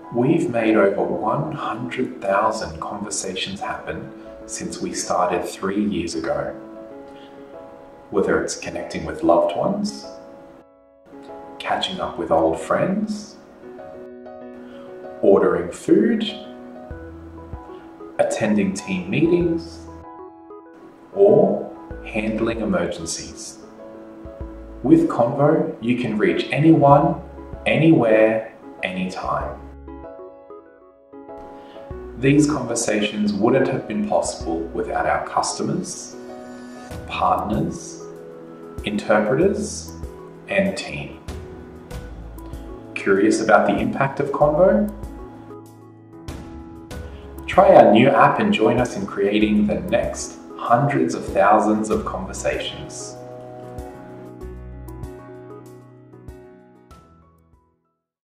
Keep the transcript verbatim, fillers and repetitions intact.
We've made over one hundred thousand conversations happen since we started three years ago. Whether it's connecting with loved ones, catching up with old friends, ordering food, attending team meetings, or handling emergencies. With Convo, you can reach anyone, anywhere, anytime. These conversations wouldn't have been possible without our customers, partners, interpreters, and team. Curious about the impact of Convo? Try our new app and join us in creating the next hundreds of thousands of conversations.